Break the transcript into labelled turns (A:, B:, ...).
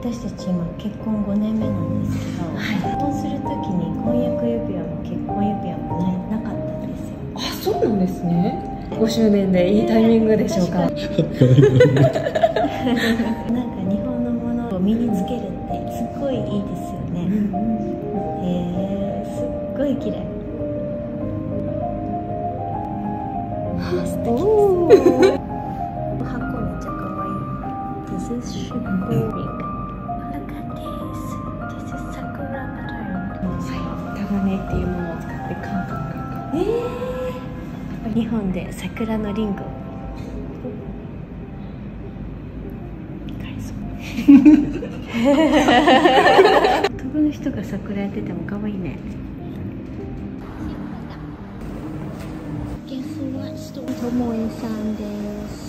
A: 私たち今結婚5年目なんですけど、結婚する時に婚約指輪も結婚指輪もなかったんですよ。
B: あ、そうなんですね。5周年でいいタイミングでしょうか。
A: なんか日本のものを身につけるってすっごいいいですよね。すっごい綺麗。おー箱めっちゃ可愛い。This is shippo ring. Look at this. This is sakura pattern.
B: タガネっていうものを使ってカンカンカンカン。
A: 日本で桜のリンゴ。男の人が桜やってても可愛いね。ともえさんです。